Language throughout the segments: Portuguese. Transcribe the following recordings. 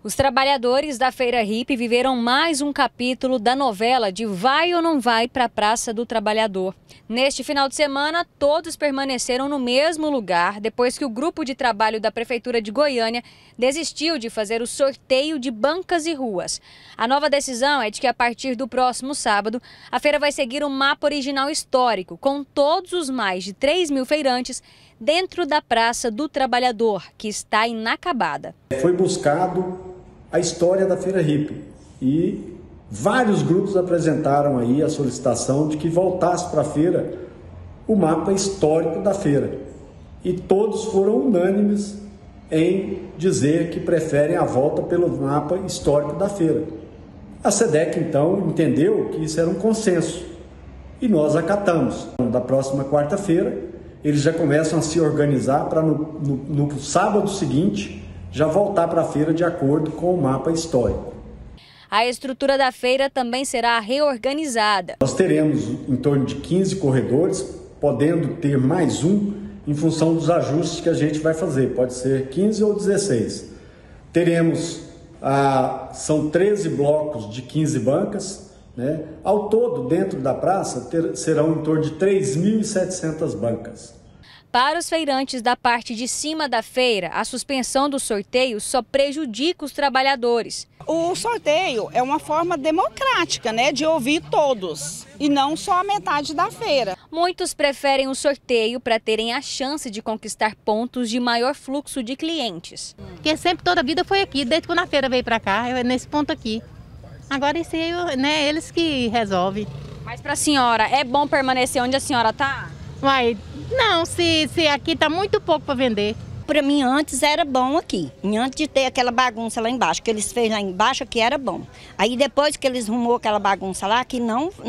Os trabalhadores da Feira Hippie viveram mais um capítulo da novela de Vai ou Não Vai para a Praça do Trabalhador. Neste final de semana, todos permaneceram no mesmo lugar depois que o grupo de trabalho da Prefeitura de Goiânia desistiu de fazer o sorteio de bancas e ruas. A nova decisão é de que a partir do próximo sábado, a feira vai seguir o mapa original histórico, com todos os mais de 3.000 feirantes dentro da Praça do Trabalhador, que está inacabada. Foi buscado a história da Feira Hippie e vários grupos apresentaram aí a solicitação de que voltasse para a feira o mapa histórico da feira. E todos foram unânimes em dizer que preferem a volta pelo mapa histórico da feira. A SEDEC, então, entendeu que isso era um consenso e nós acatamos. Da próxima quarta-feira, eles já começam a se organizar para no sábado seguinte já voltar para a feira de acordo com o mapa histórico. A estrutura da feira também será reorganizada. Nós teremos em torno de 15 corredores, podendo ter mais um em função dos ajustes que a gente vai fazer. Pode ser 15 ou 16. Teremos, são 13 blocos de 15 bancas, né? Ao todo, dentro da praça, serão em torno de 3.700 bancas. Para os feirantes da parte de cima da feira, a suspensão do sorteio só prejudica os trabalhadores. O sorteio é uma forma democrática, né, de ouvir todos e não só a metade da feira. Muitos preferem o sorteio para terem a chance de conquistar pontos de maior fluxo de clientes. Porque sempre, toda a vida foi aqui, desde quando a feira veio para cá, nesse ponto aqui. Agora isso aí, né, eles que resolvem. Mas para a senhora, é bom permanecer onde a senhora está? Uai, não, se aqui está muito pouco para vender. Para mim, antes era bom aqui. Antes de ter aquela bagunça lá embaixo, que eles fez lá embaixo, aqui era bom. Aí depois que eles arrumou aquela bagunça lá, que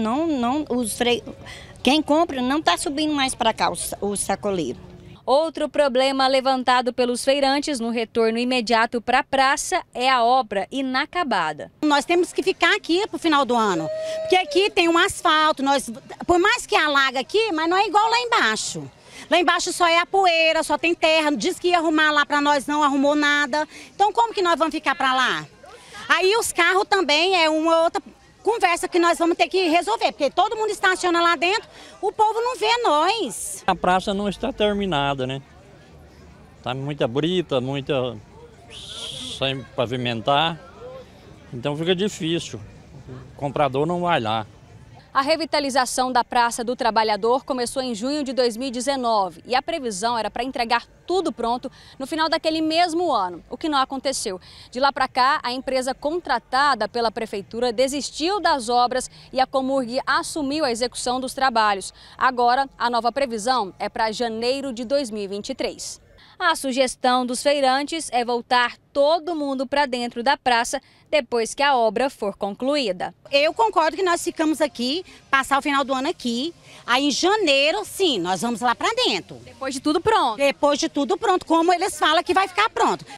quem compra não está subindo mais para cá, os sacoleiros. Outro problema levantado pelos feirantes no retorno imediato para a praça é a obra inacabada. Nós temos que ficar aqui para o final do ano, porque aqui tem um asfalto, por mais que alaga aqui, mas não é igual lá embaixo. Lá embaixo só é a poeira, só tem terra, diz que ia arrumar lá para nós, não arrumou nada. Então como que nós vamos ficar para lá? Aí os carros também é uma outra conversa que nós vamos ter que resolver, porque todo mundo estaciona lá dentro, o povo não vê nós. A praça não está terminada, né? Está muita brita, muita sem pavimentar, então fica difícil, o comprador não vai lá. A revitalização da Praça do Trabalhador começou em junho de 2019 e a previsão era para entregar tudo pronto no final daquele mesmo ano, o que não aconteceu. De lá para cá, a empresa contratada pela Prefeitura desistiu das obras e a Comurg assumiu a execução dos trabalhos. Agora, a nova previsão é para janeiro de 2023. A sugestão dos feirantes é voltar todo mundo para dentro da praça depois que a obra for concluída. Eu concordo que nós ficamos aqui, passar o final do ano aqui, aí em janeiro, sim, nós vamos lá para dentro. Depois de tudo pronto. Depois de tudo pronto, como eles falam que vai ficar pronto.